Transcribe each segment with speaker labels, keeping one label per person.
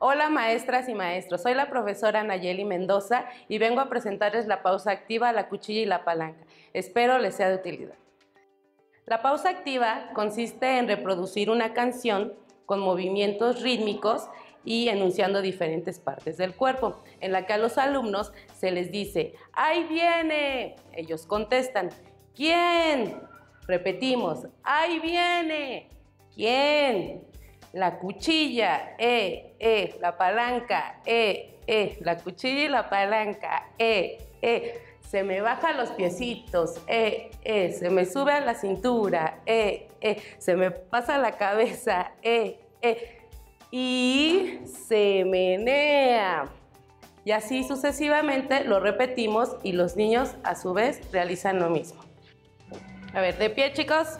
Speaker 1: Hola maestras y maestros, soy la profesora Nayeli Mendoza y vengo a presentarles la pausa activa, la cuchilla y la palanca. Espero les sea de utilidad. La pausa activa consiste en reproducir una canción con movimientos rítmicos y enunciando diferentes partes del cuerpo, en la que a los alumnos se les dice, ¡ahí viene! Ellos contestan, ¿quién? Repetimos, ¡ahí viene! ¿Quién? La cuchilla, la palanca, la cuchilla y la palanca, se me bajan los piecitos, se me sube a la cintura, se me pasa la cabeza, y se menea. Y así sucesivamente lo repetimos y los niños a su vez realizan lo mismo. A ver, de pie, chicos.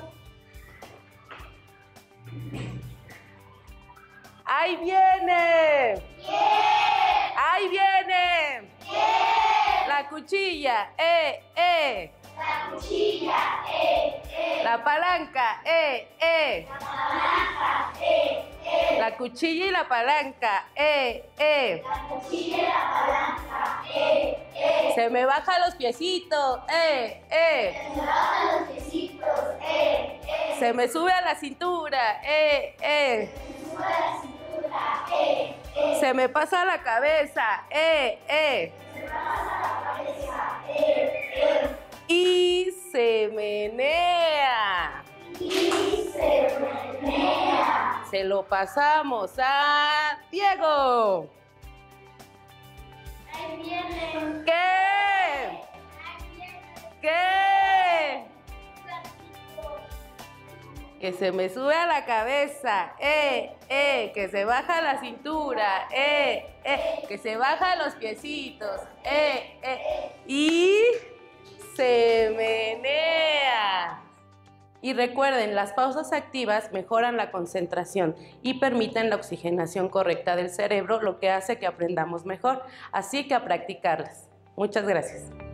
Speaker 1: ¡Ahí viene!
Speaker 2: ¡Bien!
Speaker 1: ¡Ahí viene!
Speaker 2: ¡Bien!
Speaker 1: La cuchilla,
Speaker 2: La cuchilla,
Speaker 1: La palanca,
Speaker 2: La palanca,
Speaker 1: La cuchilla y la palanca,
Speaker 2: La cuchilla y la palanca,
Speaker 1: Se me bajan los piecitos,
Speaker 2: Se me bajan los piecitos,
Speaker 1: Se me sube a la cintura,
Speaker 2: Se me sube a la cintura,
Speaker 1: Se me pasa la cabeza,
Speaker 2: Se me pasa la cabeza,
Speaker 1: Y se menea.
Speaker 2: Y se menea.
Speaker 1: Se lo pasamos a Diego.
Speaker 2: Ahí viene.
Speaker 1: ¿Qué?
Speaker 2: Ahí viene.
Speaker 1: ¿Qué?
Speaker 2: Un gatito.
Speaker 1: Que se me sube a la cabeza, que se baja la cintura, que se baja los piecitos, y se menea. Y recuerden, las pausas activas mejoran la concentración y permiten la oxigenación correcta del cerebro, lo que hace que aprendamos mejor. Así que a practicarlas. Muchas gracias.